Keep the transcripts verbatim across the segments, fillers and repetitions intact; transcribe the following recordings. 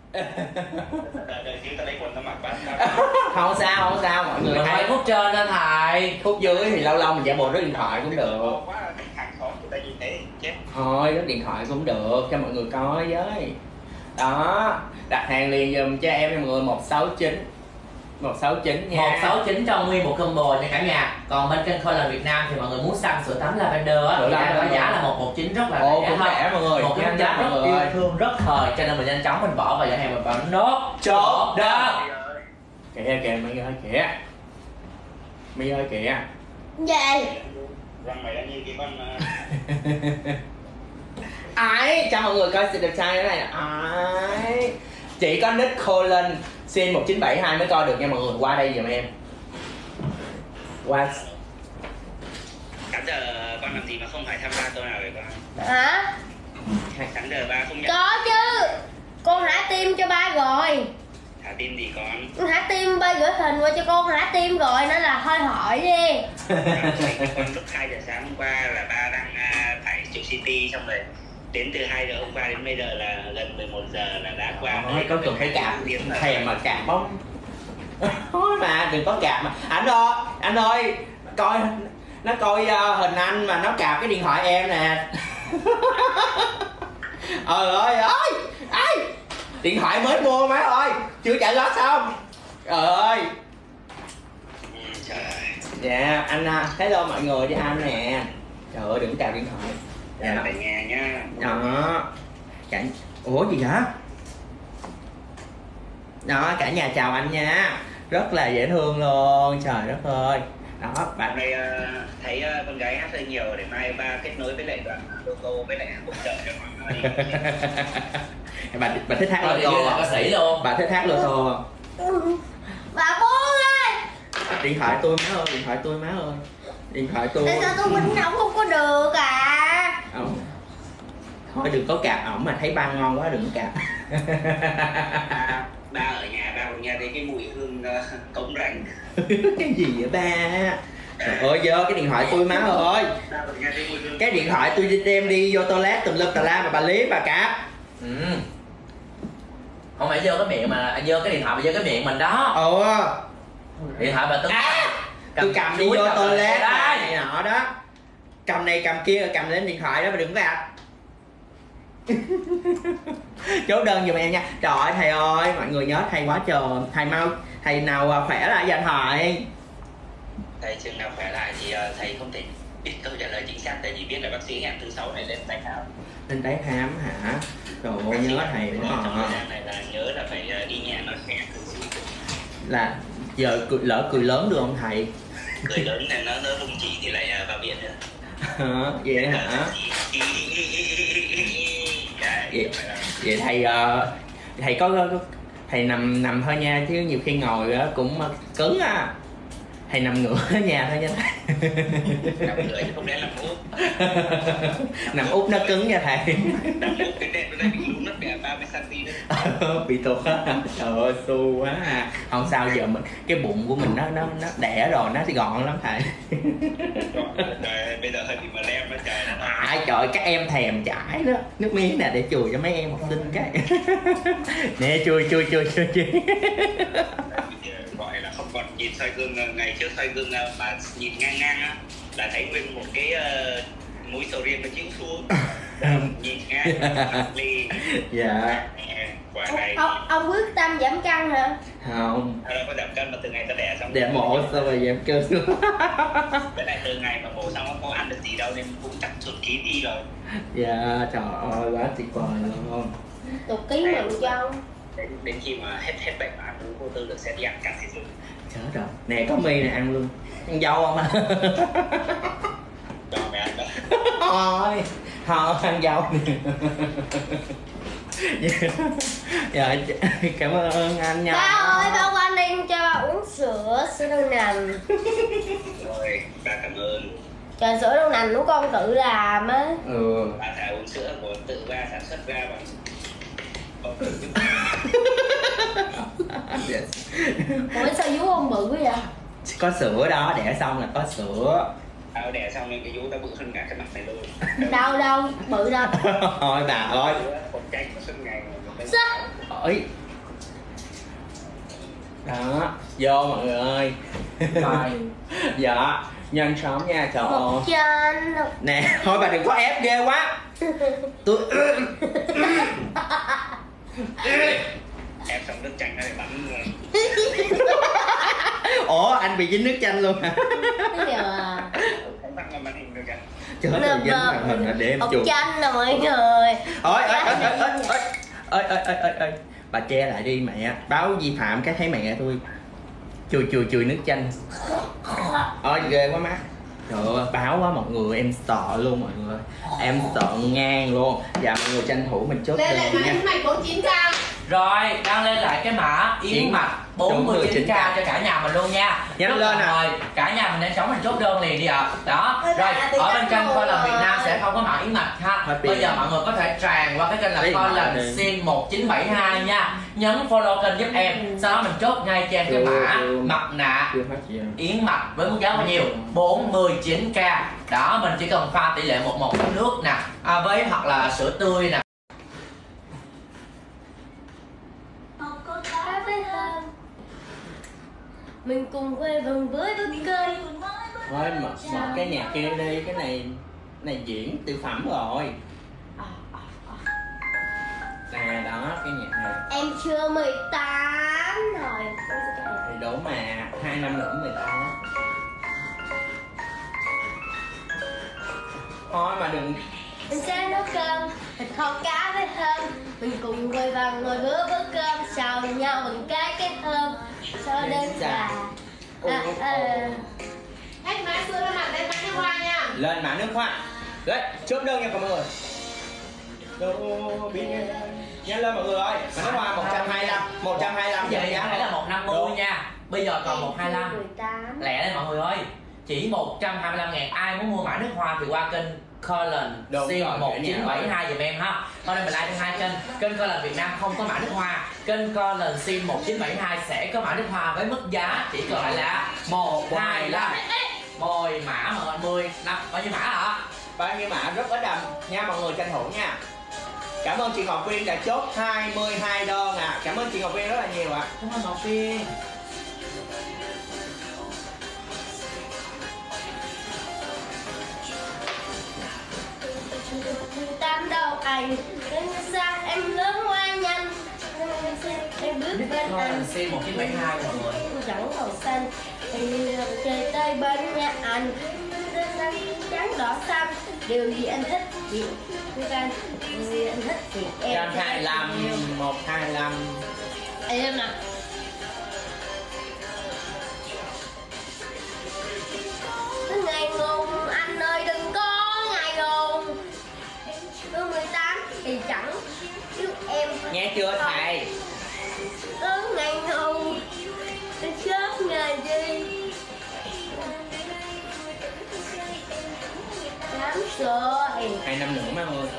Đợi chứ tao lấy quần tao mặc bắt. Không sao, không sao, mọi người hay khúc trên đó thầy. Khúc dưới thì lâu lâu mình giả bộ rớt điện thoại cũng được. Thôi rớt điện thoại cũng được cho mọi người coi với. Đó, đặt hàng liền dùm cho em mọi người một sáu chín một sáu chín nha. một sáu chín cho nguyên một combo nha cả nhà. Còn bên kênh Color Việt Nam thì mọi người muốn săn sữa tắm lavender á thì đang có giá là một một chín rất là Ồ, cũng rẻ mọi người. Một cái giá rất yêu thương, rất thời, cho nên mình nhanh chóng mình bỏ vào giỏ hàng mình bấm nốt chốt đó. Kìa kìa mấy ơi kìa. Mấy ơi kìa. Gì? Răng mày đang như cái con Ái, cho mọi người coi sự đẹp trai cái này. Ái, chỉ có nick Colin Sin một chín bảy hai mới coi được nha mọi người. Qua đây giùm em. Qua. Sáng giờ con làm gì mà không phải tham gia tôi nào vậy con? Hả? Sáng giờ ba không nhận. Có chứ. Con Hả tim cho ba rồi. Thả tim gì con? Hả tim ba gửi hình qua cho con Hả tim rồi nên là hơi hỏi đi. Con lúc hai giờ sáng hôm qua là ba đang uh, tại Triệu City xong rồi đến từ hai giờ hôm qua đến bây giờ là gần mười một giờ là đã qua. Ôi, có cần phải cạp thèm mà cạp không? Thôi mà đừng có cạp mà. Anh ơi, anh ơi, coi nó coi uh, hình anh mà nó cạp cái điện thoại em nè. Trời ơi ơi, ai điện thoại mới mua má ơi, chưa trả góp xong. Trời ơi. Ừ, trời ơi. Dạ anh hello mọi người với anh nè. Trời ơi đừng cào điện thoại. Dạ phải nghe nhá. Đó. Cả... Ủa gì hả? Đó cả nhà chào anh nha. Rất là dễ thương luôn. Trời đất ơi. Đó bạn đây uh, thấy uh, con gái hát hơi nhiều để mai ba kết nối với lại đoạn logo với lại hỗ trợ cho mọi người. bà, bà thích hát logo ca sĩ luôn. Bà thích hát logo. Bà Phương ơi. Điện thoại tôi má ơi, điện thoại tôi má ơi. Điện thoại tôi. Tại sao tôi bính ổng không có được à? Ổng. Thôi đừng có cạp ổng mà thấy ba ngon quá đừng cạp. ba, ba ở nhà ba còn nghe thấy cái mùi hương uh, cống rãnh. Cái gì vậy ba? Trời ơi dơ cái điện thoại tôi má ơi. Cái điện thoại tôi đem đi vô toilet tùm lum tà la mà bà liếm bà cạp. Ừ. Không phải dơ cái miệng mà dơ cái điện thoại mà dơ cái miệng mình đó. Ồ. Điện thoại bà tính à, tôi cầm đi vô toilet này nọ đó. Cầm này cầm kia rồi cầm lên điện thoại đó mà đừng vặt. Chốt đơn giùm em nha. Trời ơi thầy ơi, mọi người nhớ thầy quá trời. Thầy mau, thầy nào khỏe lại dành thầy. Thầy chừng nào khỏe lại thì uh, thầy không thể biết câu trả lời chính xác, tại vì biết là bác sĩ hẹn thứ sáu này lên tái khám. Lên tái khám hả? Trời ơi nhớ thầy quá. Trong thời gian này là nhớ là phải uh, đi nhẹ nói khẽ thường xuyên. Là giờ cười, lỡ cười lớn được không thầy? Cười lớn này nó nó rung chỉ thì lại uh, vào viện nữa. Hả? Vậy hả? Vậy, vậy thầy uh, thầy có, có thầy nằm nằm thôi nha chứ nhiều khi ngồi uh, cũng uh, cứng á. Thầy nằm ngửa ở nhà thôi nha thầy. Nằm ngửa chứ không lẽ nằm úp. Nằm úp nó cứng nha thầy. Nằm úp cái đệm nó bị lún nó bẻ ba mươi xăng ti nữa. Bị tuột á. Trời ơi xu quá à. Không sao giờ mình cái bụng của mình nó nó nó đẻ rồi nó thì gọn lắm thầy. Trời bây giờ hơi bị mà lem đó trời. À trời các em thèm chải đó. Nước miếng nè để chùi cho mấy em học sinh cái. Nè chui chui chui chui chui. Gọi là không còn nhìn soi gương, ngày trước soi gương mà nhìn ngang ngang á là thấy nguyên một cái uh, mũi sầu riêng nó chiếu xuống. Nhìn ngang ly. Dạ. Quả này ông, ông quyết tâm giảm cân hả? Không. Đâu có giảm cân mà từ ngày ta đẻ xong. Đẻ mổ sao mà giảm cân. Với lại từ ngày mà mổ xong không có ăn được gì đâu nên cũng chắc sụt ký đi rồi. Dạ trời ơi quá tuyệt vời luôn. Tụt ký mừng cho. Đến, đến khi mà hết hết bệnh mà ăn uống vô tư được sẽ đi ăn cả thịt luôn. Chết rồi. Nè có mi này ăn luôn. Ăn dâu không anh? Cho mẹ ăn đó. Thôi. Thôi ăn dâu nè. Dạ cảm ơn anh nha. Ba ơi ba qua đêm cho ba uống sữa sữa đậu nành. Rồi ba cảm ơn. Trời sữa đậu nành của con tự làm á. Ừ. Ba thà uống sữa của tự ba sản xuất ra bằng. Ủa sao vú ông bự quá vậy? Có sữa đó, đẻ xong là có sữa. Tao đẻ xong nên cái vú tao bự hơn cả cái mặt này luôn. Đâu đâu, bự đâu. Thôi bà ơi. Con tranh nó sinh ngày Sao? ấy. Đó, vô mọi người ơi. Rồi. Dạ, nhanh chóng nha, trời ơi. Một chân. Nè, thôi bà đừng có ép ghê quá. Tôi Em xong nước chanh này bắn. ủa anh bị dính nước chanh luôn hả? Cái điều à. Không tắt là màn hình được kìa. Trời ơi, dính màn hình là để em Một chụp. chân nè mọi người. Ôi ơi ơi ơi ơi ơi ơi ơi ơi ơi ơi bà che lại đi mẹ, báo vi phạm cái thấy mẹ tôi chùi chùi chùi nước chanh. Ôi ghê quá má. Trời ơi, báo quá mọi người, em sợ luôn mọi người, em sợ ngang luôn. Dạ mọi người tranh thủ mình chốt Lên lại đơn mã nha. yến mạch bốn chín k. Rồi, đăng lên lại cái mã yến Yến mạch bốn mươi chín k k cho cả nhà mình luôn nha. Nhắn Rất lên là à. mời cả nhà mình nhanh chóng mình chốt đơn liền đi ạ. Đó. Ôi Rồi, dạ, thì ở chắc bên kênh rồi. Coi Lần Việt Nam sẽ không có mã yến mạch ha. Happy. Bây giờ mọi người có thể tràn qua cái kênh là Đây, Coi Lần đây. Sin một chín bảy hai nha. Nhấn follow kênh giúp em. Sau đó mình chốt ngay cho em cái mã Ừ. mặt nạ Chưa hết gì đâu. yến mạch với mức giá bao nhiêu? bốn mươi chín k. Đó, mình chỉ cần pha tỷ lệ một một với nước nè, à, với hoặc là sữa tươi nè. Mình cùng quay vần với bức cây. Thôi mở, mở cái nhạc kia đi, cái này này diễn tiểu phẩm rồi. Nè đó, cái nhạc này Em chưa mười tám rồi. thì đủ mà hai năm nữa mười tám. Thôi mà đừng. Mình sẽ nấu cơm, thịt kho cá với thơm. Mình cùng quay vần ngồi bữa bữa cơm, xào nhau bằng cái cái thơm. Sau đến già. À, à, Hết mã sữa lên mặt lên mã nước hoa nha. Lên mã nước hoa. Đấy, chốt đơn nha mọi người. Đâu biết nhanh lên mọi người ơi. Mã nước hoa một trăm hai mươi lăm, một trăm hai mươi lăm giờ Vậy giá nãy là một trăm năm mươi Đúng. nha. Bây giờ còn em một trăm hai mươi lăm. chưa mười tám. Lẹ lên mọi người ơi. Chỉ một trăm hai mươi lăm ngàn. Ai muốn mua mã nước hoa thì qua kênh Colin Đúng Sim rồi, một cả chín nhà bảy ơi. hai giùm em ha. Thôi đây mình like thêm hai kênh. Kênh Colin Việt Nam không có mã nước hoa. Kênh Colin Sim một chín bảy hai sẽ có mã nước hoa với mức giá chỉ còn lại là một hai lăm. mười mã mọi người, mười năm bao nhiêu mã hả? Bao nhiêu mã rất ít đầm nha mọi người, tranh thủ nha. Cảm ơn chị Ngọc Viên đã chốt hai mươi hai đơn à. Cảm ơn chị Ngọc Viên rất là nhiều ạ. À. Cảm ơn Ngọc Viên. Tám đâu anh đến xa em lớn quá nhanh, em bước bên anh Colin Sim một chín bảy hai mọi người. chẳng màu xanh thì trời tây bên nhà anh trắng đỏ xanh, điều gì anh thích gì với anh, điều gì anh thích thì em một hai mươi lăm, một hai mươi lăm. em nè. Ngày ngùng anh ơi đừng có ngày ngùng, tôi mười tám thì chẳng chứ em Nghe chưa thầy? có ngày ngùng tôi chết ngày gì lắm rồi. Hai năm nữa mọi người.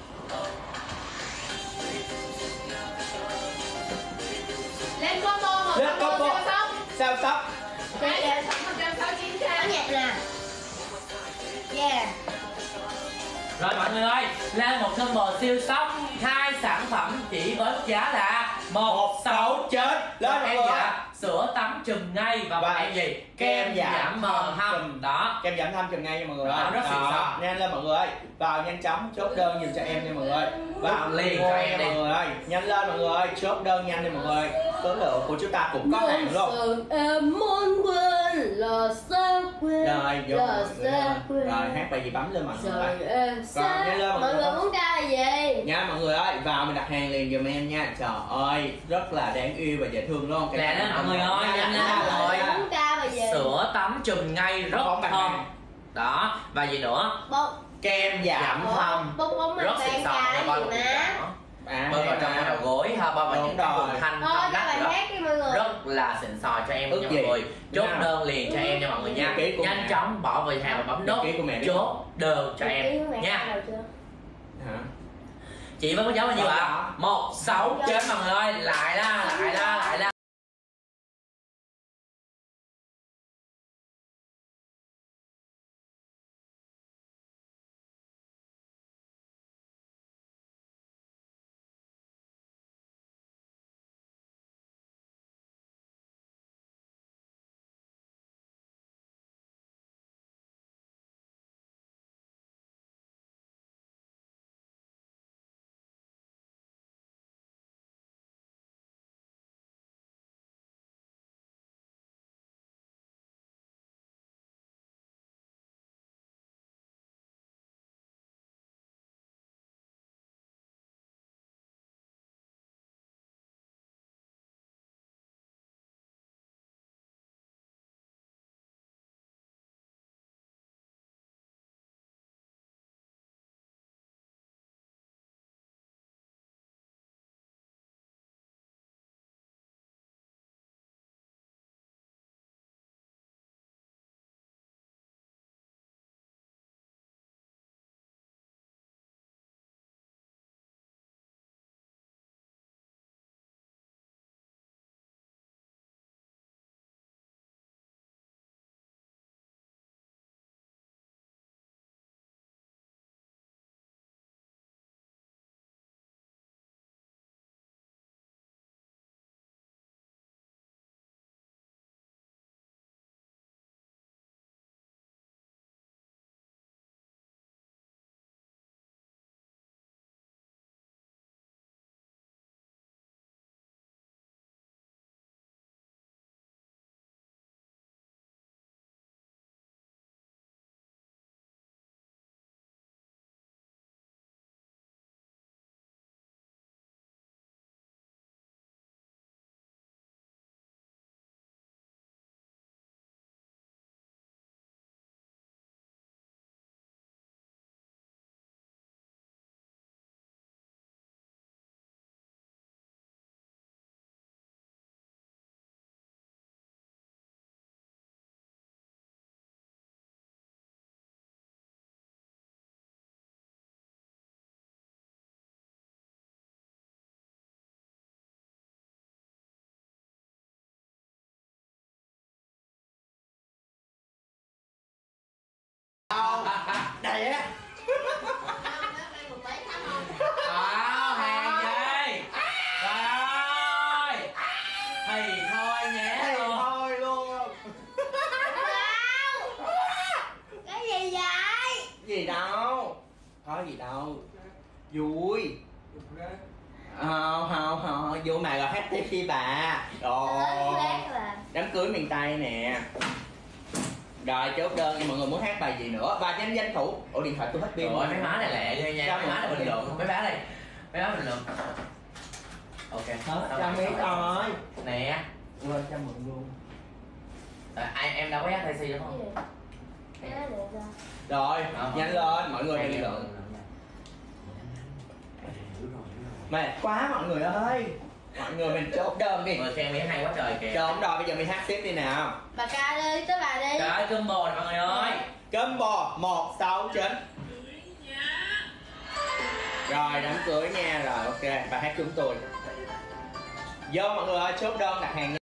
Lên combo một Lên combo. siêu sốc. Sao sóc? Hai điểm sốc một trăm sáu mươi chín Có k. nhạc nè. Yeah. Rồi mọi người ơi, lên một combo siêu sốc, hai sản phẩm chỉ với giá là một sáu chết. Lên mọi em người. dạ sữa tắm chùm ngay và Và một em gì kem kem giảm giảm mờ thâm. hâm đó. Kem giảm thâm chừng ngay nha mọi người Đó, ơi. rất xịn Đó, sò. nhanh lên mọi người ơi. Vào nhanh chóng chốt đơn giùm cho em nha mọi người ơi. Vào liền mua cho nha em đi. mọi người ơi. Nhanh lên mọi người ơi, chốt đơn nhanh đi mọi người. Số lượng của chúng ta cũng có hạn luôn. Sự em muốn quên là sao quên. Rồi, vô là mọi người sao ơi. quên. Rồi hát bài gì bấm lên mọi người Rồi ơi. em sao. nhanh lên mọi Mọi người. người muốn ca là gì? Nha mọi người ơi, vào mình đặt hàng liền giùm em nha. Trời ơi, rất là đáng yêu và dễ thương luôn. Cái Lẹ này lên mọi người ơi, nha, nhanh nha, lên nha, mọi người. nha. Muốn ca là gì? Sữa tắm chùm ngay rất Bóng bạc thơm. này. Đó, và gì nữa? Bông Kem giảm thâm. bông bông Rất mặt xịn vàng sò ca nha gì bao gồm má. À, bơi vào trong cái đầu gối ha, bao vào Đúng những cái rồi. vùng thanh Thôi thâm các đắt bạn nữa. hát đi mọi người. Rất là xịn sò cho em Ước nha gì? mọi người. Chốt Nào. đơn liền cho em nha mọi người nha. Nhật ký của Nhanh mẹ. chóng bỏ về hàng và bấm Nhật nút. ký của mẹ đi. Chốt đơn cho Nhật ký em của mẹ nha. ca đầu chưa? Hả? Chị với mức giá bao nhiêu ạ? Đó. một sáu trên mọi người ơi. Lại la, lại la, lại la. Vui. Không không không vô mà rồi hát tiếp đi bà. Rồi đám cưới miền Tây nè. Rồi chốt đơn nhưng mọi người muốn hát bài gì nữa? Bà danh danh thủ. Ủa điện thoại tôi hết pin rồi. Mấy má này lẹ ghê nha. Cho Mấy má này bình luận. Mấy má đây. Mấy má bình luận. Ok. Hết cho miếng rồi. Nè. Quên cho mượn luôn. À, em đâu có hát taxi đúng không? Rồi, nhanh lên, mọi người đừng lượng. Mệt quá mọi người ơi. Mọi người mình chốt đơn đi. Rồi khen Mỹ hay quá trời kìa. Chốt rồi, bây giờ mình hát tiếp đi nào. Bà ca đi, tới bà đi. Trời ơi, combo này mọi người ơi. Combo một sáu chín. Rồi đám cưới nha. Rồi ok, bà hát chúng tôi. Vô mọi người ơi, chốt đơn đặt hàng nha.